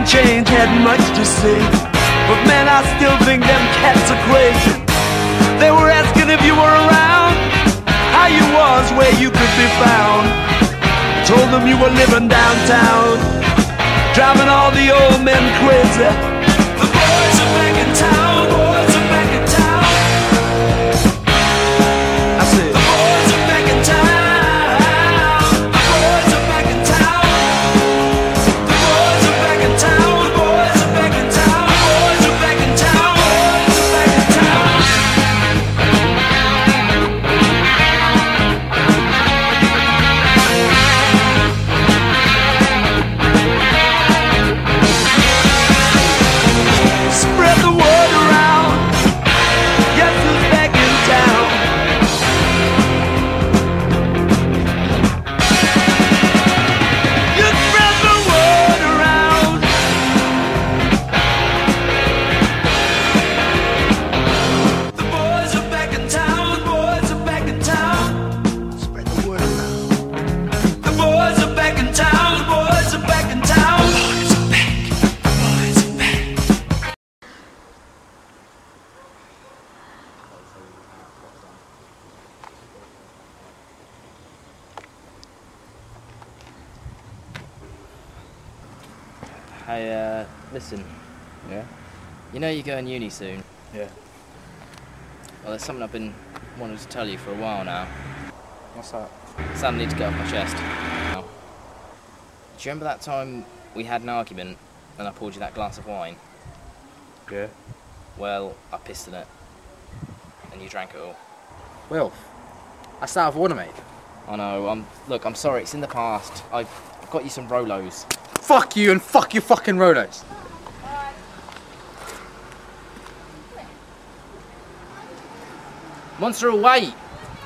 and change had much to say, but man, I still think them cats are crazy. They were asking if you were around, how you was, where you could be found. Told them you were living downtown, driving all the old men crazy. The boys are back in town, boys are back in town. I said, the boys are back in town, the boys are back in town. The boys are back in town, the boys are back in town, the boys are back in town, boys are back in town. Spread the word around, guess who's back in town? You spread the word around. The boys are back in town, the boys are back in town. Spread the word around. The boys are back in town, the boys are back in town. The boys are back, the boys are back. Hey, listen. Yeah? You know you're going uni soon. Yeah. Well, there's something I've been wanting to tell you for a while now. What's that? Something I need to get off my chest. Now, do you remember that time we had an argument and I poured you that glass of wine? Yeah. Well, I pissed in it. And you drank it all. Wilf, that's out of order, mate. I know, look, I'm sorry, it's in the past. I've got you some Rolos. Fuck you and fuck your fucking Rolos. Monsurul, wait!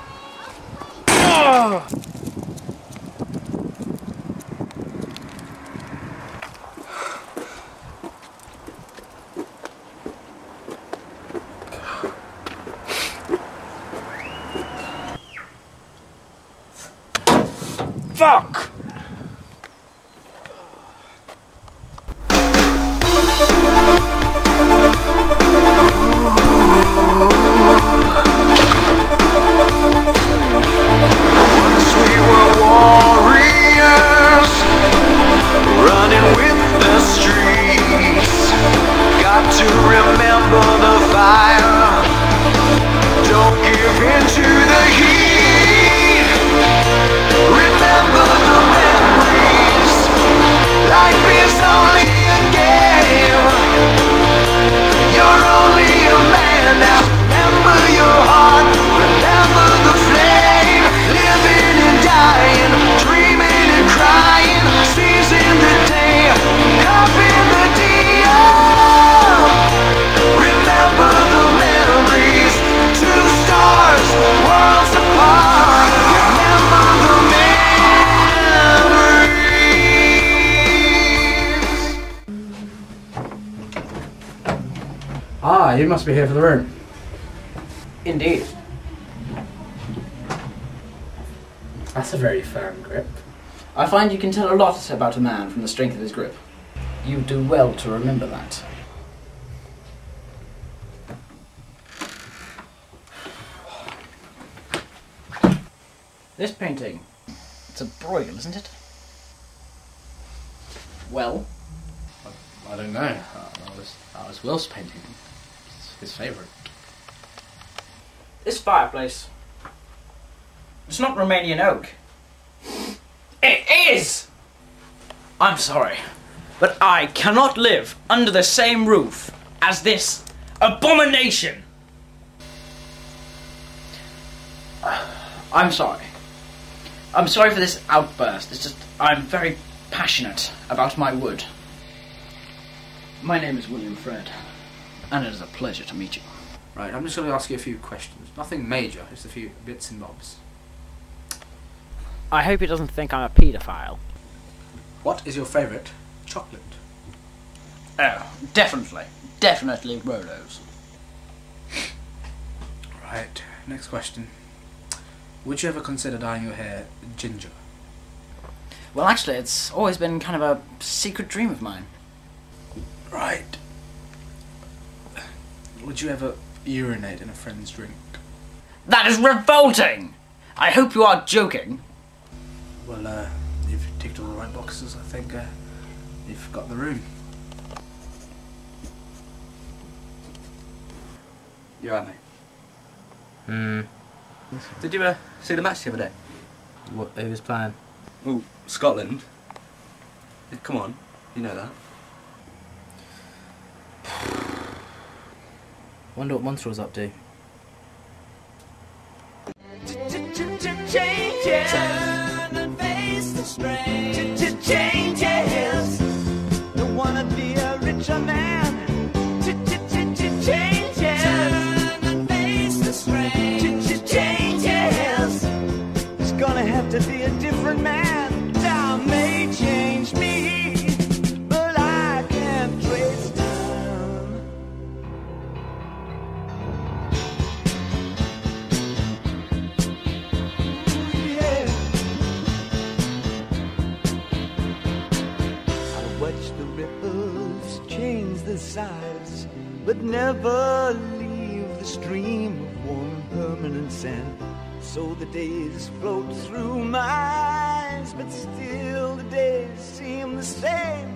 Fuck! Ah, you must be here for the room. Indeed. That's a very firm grip. I find you can tell a lot about a man from the strength of his grip. You do well to remember that. This painting, it's a broil, isn't it? Well? I don't know. That was Wilf's painting. It's his favourite. This fireplace, it's not Romanian oak. It is! I'm sorry, but I cannot live under the same roof as this abomination. I'm sorry. I'm sorry for this outburst. It's just, I'm very passionate about my wood. My name is William Fred, and it is a pleasure to meet you. Right, I'm just going to ask you a few questions. Nothing major, just a few bits and bobs. I hope he doesn't think I'm a paedophile. What is your favourite chocolate? Oh, definitely. Definitely Rolos. Right, next question. Would you ever consider dyeing your hair ginger? Well, actually, it's always been kind of a secret dream of mine. Right. Would you ever urinate in a friend's drink? That is revolting! I hope you are joking. Well, you've ticked all the right boxes. I think you've got the room. You're right, mate. Did you see the match the other day? Who was playing? Well, Scotland. Come on, you know that. Wonder what Monsurul's up to. Changes. Turn and face the strain. Changes. Don't wanna be a richer man. Changes. Turn and face the strain. Changes. It's gonna have to be a different man. Time may change me, but I can't trace time. Watch the ripples change the size, but never leave the stream of warm permanent sand. So the days float through my eyes, but still the days seem the same.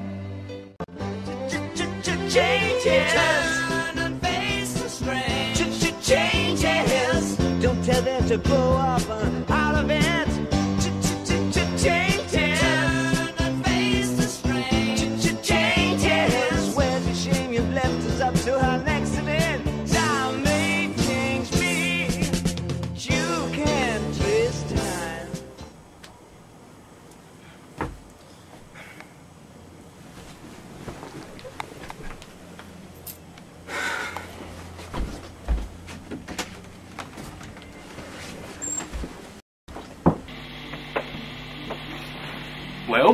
Changes. Turn and face the strain. Changes. Don't tell them to grow up out of it. Changes. Turn and face the strain. Changes. Where's the shame you've left us up to our next event? Time may change me. You can't trace time. Wilf?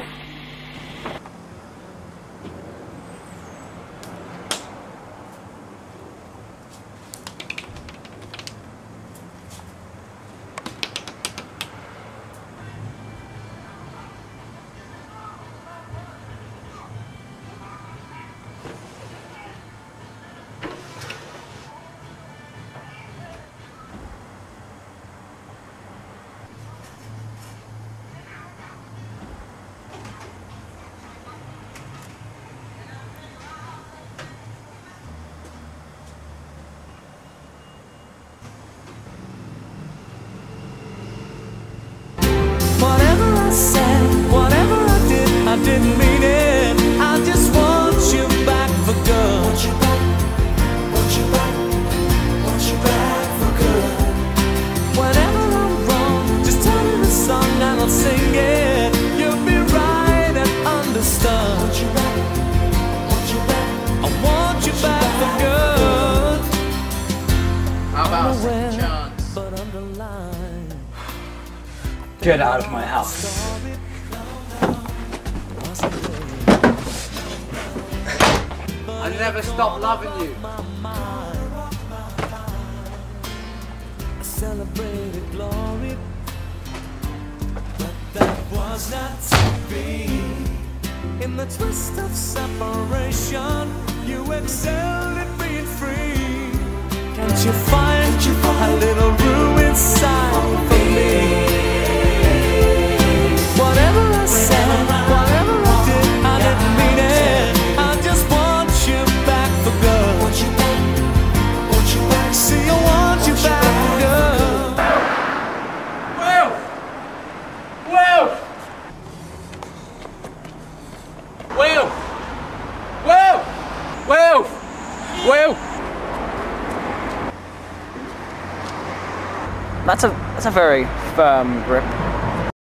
Whatever I said, whatever I did, I didn't mean it. I just want you back for good. Want you back, want you back, want you back for good. Whenever I'm wrong, just tell me the song and I'll sing it. You'll be right and understood. Want you back, want you back, I want you back for good. How about a second chance? But underline. Get out of my house. I never stop loving you. Celebrated glory, but that was not to be. In the twist of separation, you excelled at being free. Can't you find a little room inside for me? Whatever I said, whatever I did, I didn't mean it. I just want you back for good. Want you back, want you back. See, I want you back for good. That's a very firm grip.